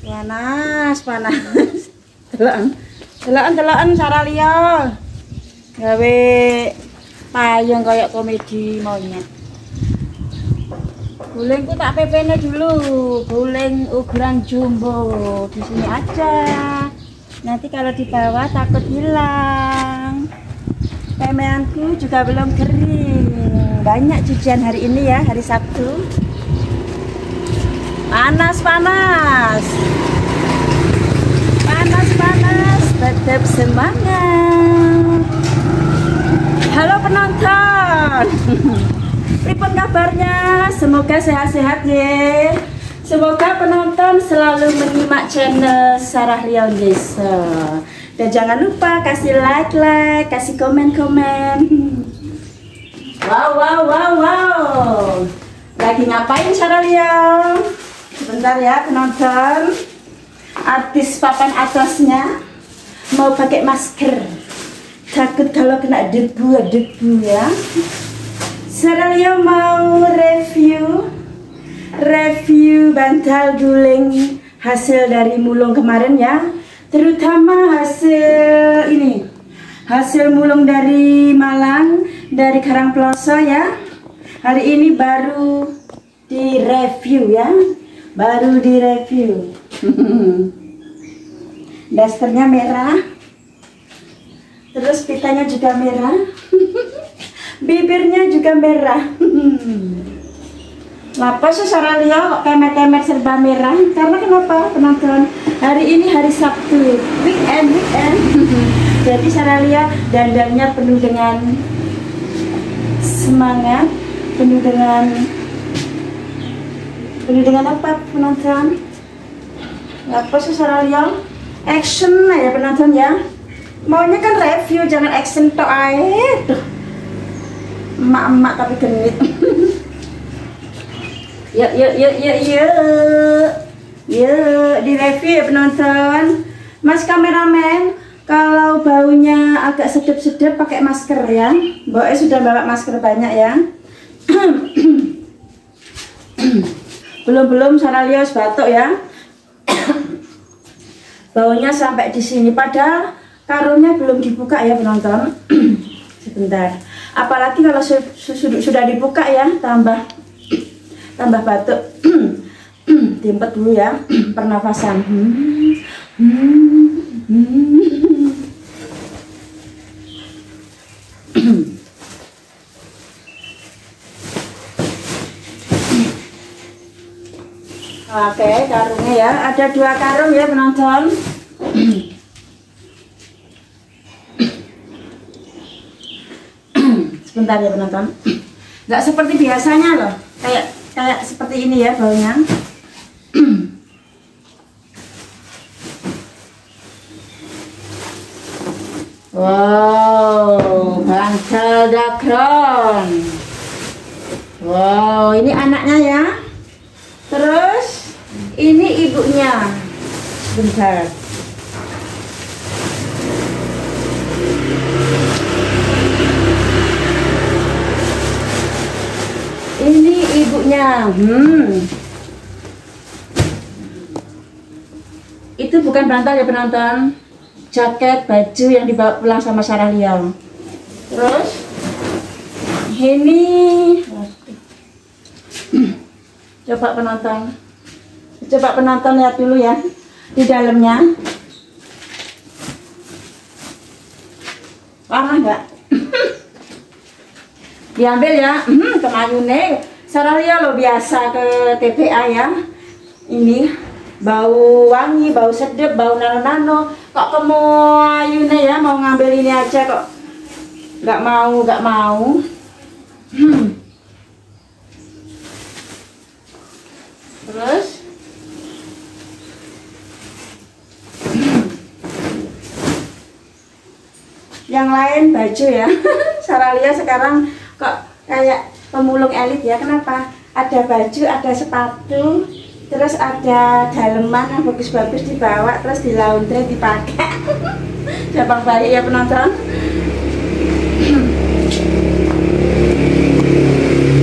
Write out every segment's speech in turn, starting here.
Panas, panas. Deloken Saralia. Gawe payung kayak komedi monyet. Gulingku tak PP-nya dulu. Guling ukuran jumbo. Di sini aja. Nanti kalau dibawa takut hilang. Pemeanku juga belum kering. Banyak cucian hari ini ya, hari Sabtu. Panas, panas. Panas, panas. Tetap semangat. Halo penonton. Pripun kabarnya? Semoga sehat-sehat ya. Semoga penonton selalu menyimak channel Sarah Leonisa. Dan jangan lupa kasih like, kasih komen. Wow. Lagi ngapain Sarah Leo? Sebentar ya penonton. Artis papan atasnya mau pakai masker. Takut kalau kena debu ya. Sarah Leo mau review bantal guling hasil dari mulung kemarin ya. Terutama hasil mulung dari Malang, dari Karangploso ya. Hari ini baru direview ya, dasternya merah, terus pitanya juga merah, bibirnya juga merah. Lapa Sarah Leo kok kemet-kemet serba merah? Karena kenapa penonton? Hari ini hari Sabtu, weekend. Jadi Sarah Leo dandannya penuh dengan semangat, penuh dengan apa penonton? Lapa Sarah Leo? Action lah ya penonton ya. Maunya kan review, jangan action tok ae. Emak-emak tapi genit. Yuk, di review ya penonton. Mas kameramen, kalau baunya agak sedap-sedap pakai masker ya. Boe sudah bawa masker banyak ya. Belum Sarah Leo batuk ya. Baunya sampai di sini, padahal karungnya belum dibuka ya penonton. Sebentar. Apalagi kalau sudah dibuka ya, tambah batuk. Diempet dulu ya pernafasan. Oke, karungnya ya, ada 2 karung ya penonton. Sebentar ya penonton. Nggak seperti biasanya loh, kayak seperti ini ya baunya. Wow, bantal dakron. Wow, ini anaknya ya. Terus ini ibunya. Bentar. Ini ibunya. Itu bukan bantal ya penonton. Jaket, baju yang dibawa pulang sama Sarah Leo. Terus ini coba penonton lihat dulu ya di dalamnya. Parah nggak? Diambil ya. Kemayune Sarah Leo lo biasa ke TPA ya. Ini bau wangi, bau sedap, bau nano-nano. Kok kamu ayune ya mau ngambil ini aja kok nggak mau. Terus yang lain baju ya. Sarah Leo sekarang kok kayak pemulung elit ya. Kenapa? Ada baju, ada sepatu, terus ada daleman yang bagus-bagus dibawa, terus di laundry dipakai. Gampang baik ya penonton.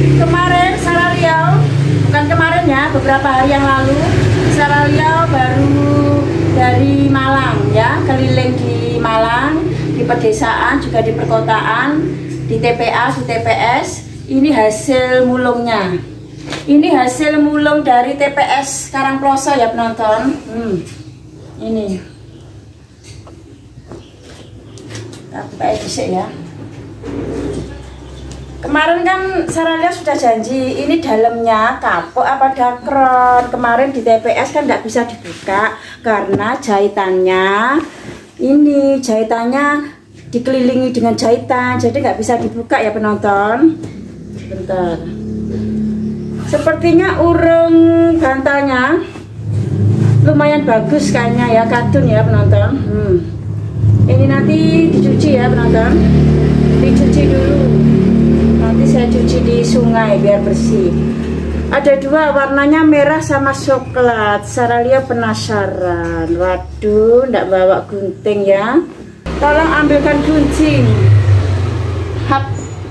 Kemarin Sarah Leo, bukan kemarin ya, beberapa hari yang lalu Sarah Leo baru keliling di Malang, di pedesaan, juga di perkotaan, di TPA, di TPS. Ini hasil mulungnya. Ini hasil mulung dari TPS Karangploso ya penonton. Ini. Kita buka dhisik ya. Kemarin kan Saralia sudah janji ini dalamnya kapok apa dakron. Kemarin di TPS kan tidak bisa dibuka karena jahitannya dikelilingi dengan jahitan, jadi nggak bisa dibuka ya penonton. Bentar. Sepertinya urung bantalnya lumayan bagus kayaknya ya, katun ya penonton. Ini nanti dicuci ya penonton, dicuci dulu. Nanti saya cuci di sungai biar bersih. Ada dua, warnanya merah sama coklat. Saralia penasaran. Waduh, ndak bawa gunting ya. Tolong ambilkan gunting. Hap.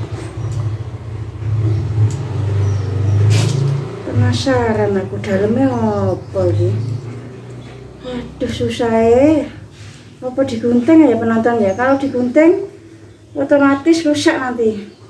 Penasaran aku dalamnya apa sih? Aduh susah ya. Apa digunting ya penonton ya? Kalau digunting otomatis rusak nanti.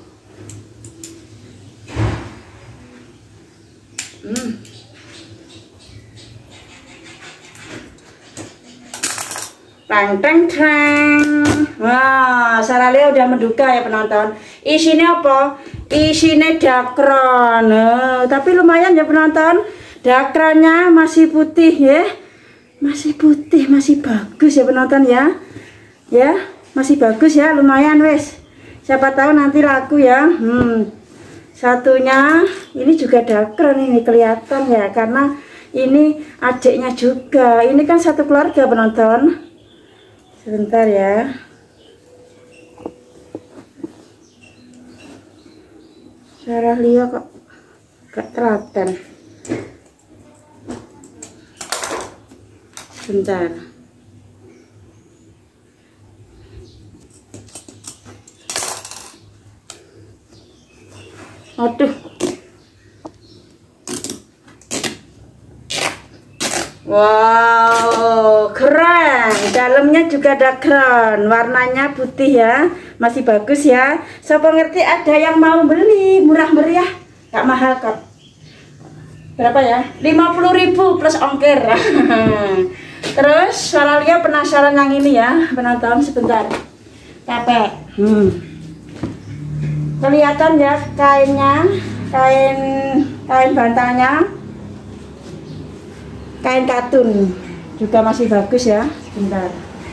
Tang. Wah, Saralia udah menduga ya penonton. Isinya apa? Isinya dakron. Tapi lumayan ya penonton. Dakronnya masih putih ya. Masih putih, masih bagus ya penonton ya. Ya, masih bagus ya, lumayan wes. Siapa tahu nanti laku ya. Satunya ini juga dakron, ini kelihatan ya, karena ini adiknya juga. Ini kan satu keluarga penonton. Sebentar ya. Saralia kok gak telaten. Sebentar. Aduh. Wow, keren. Dalamnya juga dakron, warnanya putih ya, masih bagus ya. Siapa ngerti ada yang mau beli, murah meriah, gak mahal kok. Berapa ya? 50.000 plus ongkir. Terus Saralia penasaran yang ini ya, penonton sebentar. Capek. Kelihatan ya kainnya, kain bantalnya. Kain katun juga masih bagus ya. Sebentar.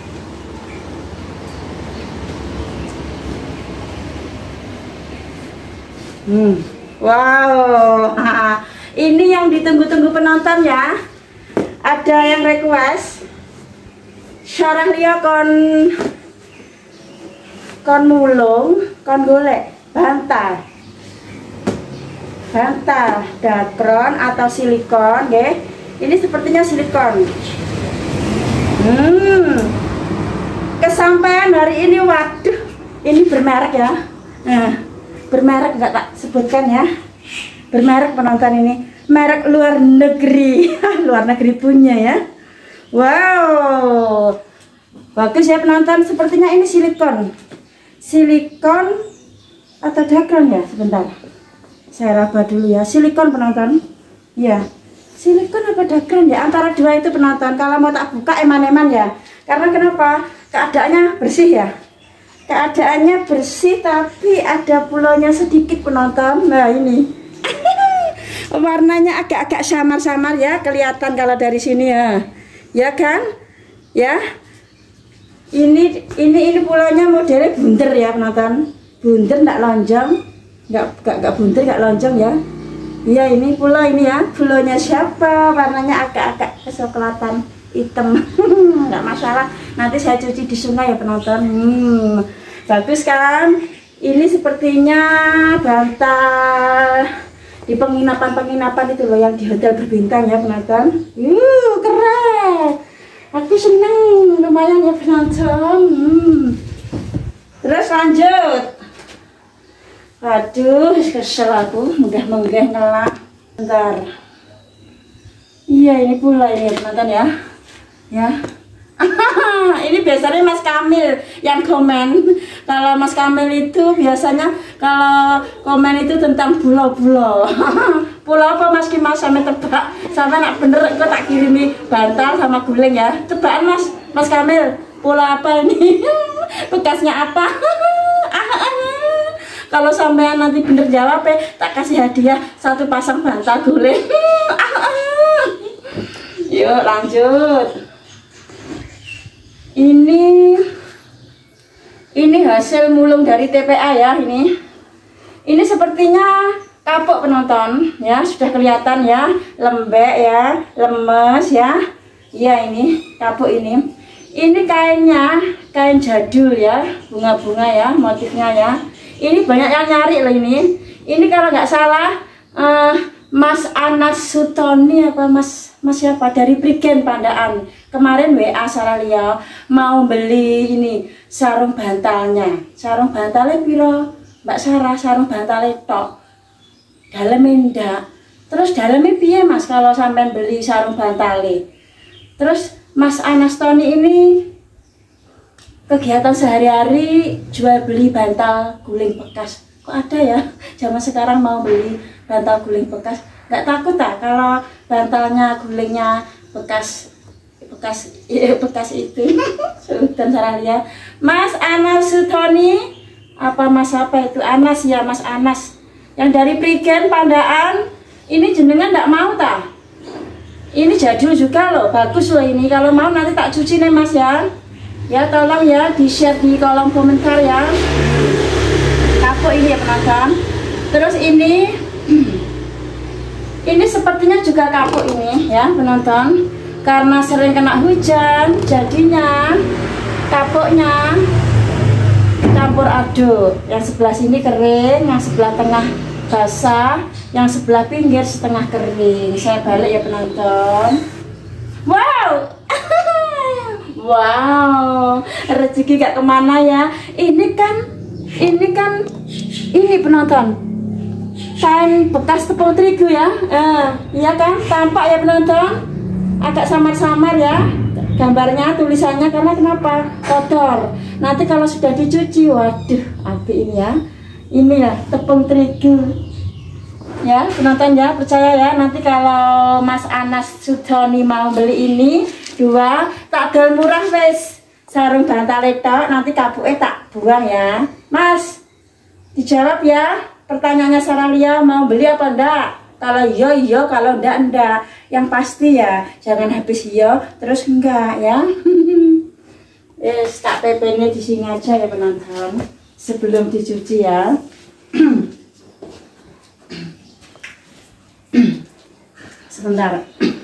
Wow. Ini yang ditunggu-tunggu penonton ya. Ada yang request Saralia kon mulung, kon golek bantal dakron atau silikon nggih. Ini sepertinya silikon. Kesampaian hari ini, waduh, ini bermerek ya. Nah, bermerek nggak tak sebutkan ya. Bermerek penonton ini, merek luar negeri, luar negeri punya ya. Wow, bagus ya penonton. Sepertinya ini silikon atau dakron ya. Sebentar, saya raba dulu ya. Silikon penonton, ya. Silikon apa dakron ya, antara dua itu penonton. Kalau mau tak buka eman-eman ya, karena kenapa? Keadaannya bersih ya, keadaannya bersih, tapi ada pulaunya sedikit penonton. Nah ini warnanya agak-agak samar-samar ya, kelihatan kalau dari sini ya, ya kan ya. Ini pulaunya modelnya bunder ya penonton, bunder nggak lonjong, nggak bunder nggak lonjong ya. Iya, ini pulau ini ya, pulaunya siapa, warnanya agak-agak kecoklatan hitam. Nggak masalah, nanti saya cuci di sungai ya penonton. Bagus kan? Ini sepertinya bantal di penginapan itu loh, yang di hotel berbintang ya penonton. Keren, aku seneng, lumayan ya penonton. Terus lanjut. Aduh, kesel aku, menggah-menggah ngelak. Bentar. Iya, ini pula ini penonton ya. Ya. Ini biasanya Mas Kamil yang komen. Kalau Mas Kamil itu biasanya kalau komen itu tentang pulau-pulau. Pulau apa Mas Kimas sampai tebak. Sampai nak bener kok tak kirimi bantal sama guling ya. Tebakan Mas Kamil. Pulau apa ini? Bekasnya apa? Kalau sampean nanti bener jawab tak kasih hadiah 1 pasang bantal guling. Yuk lanjut. Ini hasil mulung dari TPA ya ini. Ini sepertinya kapuk penonton ya, sudah kelihatan ya, lembek ya, lemes ya. Iya ini kapuk ini. Ini kainnya kain jadul ya, bunga-bunga ya, motifnya ya. Ini banyak yang nyari loh ini. Ini kalau nggak salah Mas Anas Sutoni apa Mas siapa dari Prigen Pandaan. Kemarin WA Saralia mau beli ini sarung bantalnya. Sarung bantalnya piro? Mbak Sarah, sarung bantalnya tok. Dalamnya ndak. Terus dalamnya piye Mas kalau sampean beli sarung bantalnya? Terus Mas Anas Toni ini kegiatan sehari-hari jual beli bantal guling bekas. Kok ada ya zaman sekarang mau beli bantal guling bekas? Nggak takut tak kalau bantalnya gulingnya bekas itu. Sultan Saralia. Mas Anas Sutoni apa Mas apa itu Anas ya, Mas Anas yang dari Prigen Pandaan. Ini jenengan nggak mau tak? Ini jadul juga loh, bagus loh ini. Kalau mau nanti tak cuci nih Mas ya. Ya tolong ya di share di kolom komentar ya. Kapuk ini ya penonton. Terus ini sepertinya juga kapuk ini ya penonton. Karena sering kena hujan, jadinya kapuknya campur aduk. Yang sebelah sini kering, yang sebelah tengah basah, yang sebelah pinggir setengah kering. Saya balik ya penonton. Wow. Wow, rezeki gak kemana ya. Ini penonton, kain bekas tepung terigu ya. Iya kan, tampak ya penonton. Agak samar-samar ya gambarnya, tulisannya, karena kenapa? Kotor. Nanti kalau sudah dicuci, waduh, api ini ya. Ini ya tepung terigu. Ya penonton ya, percaya ya. Nanti kalau Mas Anas Sutoni mau beli ini 2, tak jual murah wes. Sarung bantal tok, nanti kapuknya tak buang ya. Mas, dijawab ya pertanyaannya Saralia, mau beli apa enggak? Kalau iya, kalau enggak. Yang pasti ya jangan habis iya terus enggak ya. Tak PP-nya di sini aja ya penonton, sebelum dicuci ya. Sebentar.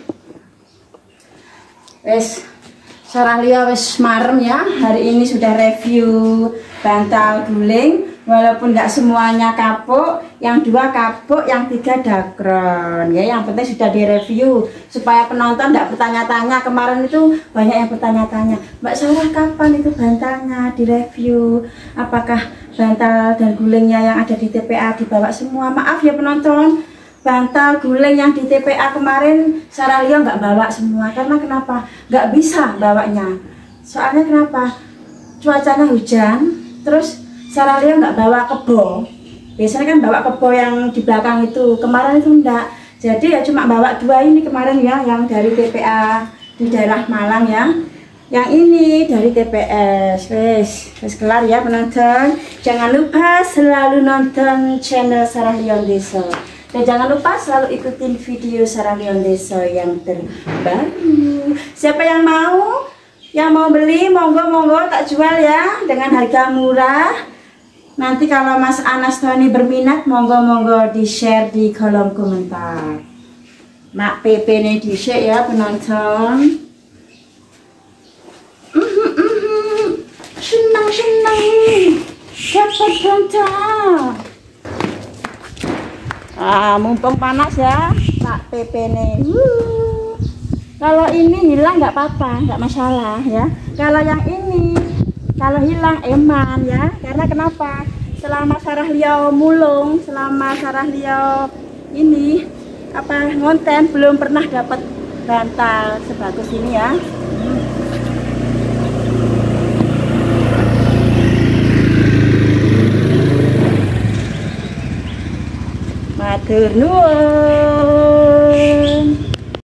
Wes Saralia wes marem ya. Hari ini sudah review bantal guling. Walaupun nggak semuanya kapuk, yang 2 kapuk, yang 3 dakron ya. Yang penting sudah direview supaya penonton nggak bertanya-tanya. Kemarin itu banyak yang bertanya-tanya, Mbak Sarah kapan itu bantalnya direview? Apakah bantal dan gulingnya yang ada di TPA dibawa semua? Maaf ya penonton, bantal guling yang di TPA kemarin Saralia nggak bawa semua. Karena kenapa? Nggak bisa bawanya. Soalnya kenapa? Cuacanya hujan, terus Saralia nggak bawa kebo. Biasanya kan bawa kebo yang di belakang itu. Kemarin itu enggak. Jadi ya cuma bawa 2 ini kemarin ya, yang dari TPA di daerah Malang ya. Yang ini dari TPS. Wes kelar ya penonton. Jangan lupa selalu nonton channel Sarah Leon Deso. Dan jangan lupa selalu ikutin video Sarah Leon Deso yang terbaru. Siapa yang mau beli, monggo tak jual ya dengan harga murah. Nanti kalau Mas Anas Toni berminat, monggo di share di kolom komentar. Mak PP nih di share ya penonton. Senang dapat bantal. Mumpung panas ya Mak PP nih. Kalau ini hilang nggak apa-apa, nggak masalah ya. Kalau yang ini, kalau hilang eman ya. Karena kenapa? Selama Sarah Lio mulung, selama Sarah Lio ini ngonten, belum pernah dapat bantal sebagus ini ya. Matur nuwun.